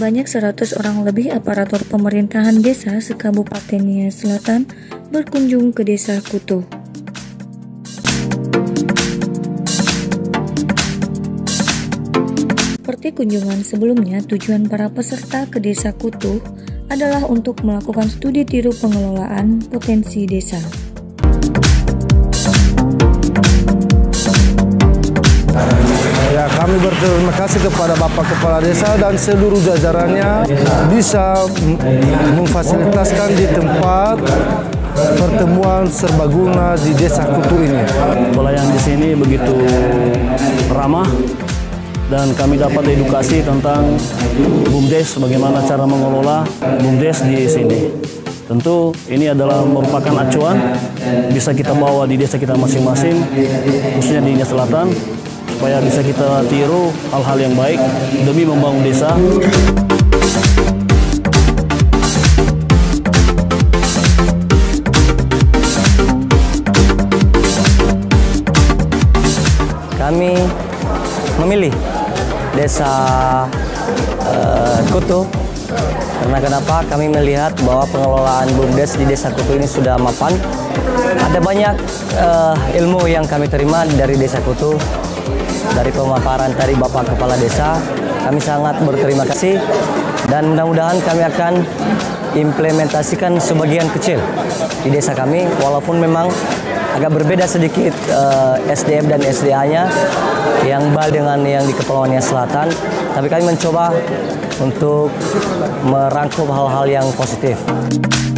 Sebanyak 100 orang lebih aparatur pemerintahan desa se-Kabupaten Nia Selatan berkunjung ke Desa Kutuh. Seperti kunjungan sebelumnya, tujuan para peserta ke Desa Kutuh adalah untuk melakukan studi tiru pengelolaan potensi desa. Ya, kami berterima kasih kepada Bapak Kepala Desa dan seluruh jajarannya bisa memfasilitaskan di tempat pertemuan serbaguna di Desa Kutuh ini. Pelayan di sini begitu ramah dan kami dapat edukasi tentang BUMDes, bagaimana cara mengelola BUMDes di sini. Tentu ini adalah merupakan acuan bisa kita bawa di desa kita masing-masing, khususnya di Nia Selatan, supaya bisa kita tiru hal-hal yang baik demi membangun desa. Kami memilih Desa Kutuh karena kenapa? Kami melihat bahwa pengelolaan BUMDes di Desa Kutuh ini sudah mapan. Ada banyak ilmu yang kami terima dari Desa Kutuh, dari pemaparan tadi Bapak Kepala Desa. Kami sangat berterima kasih dan mudah-mudahan kami akan implementasikan sebagian kecil di desa kami, walaupun memang agak berbeda sedikit SDM dan SDA-nya yang dengan yang di Kepulauan Nia Selatan, tapi kami mencoba untuk merangkum hal-hal yang positif.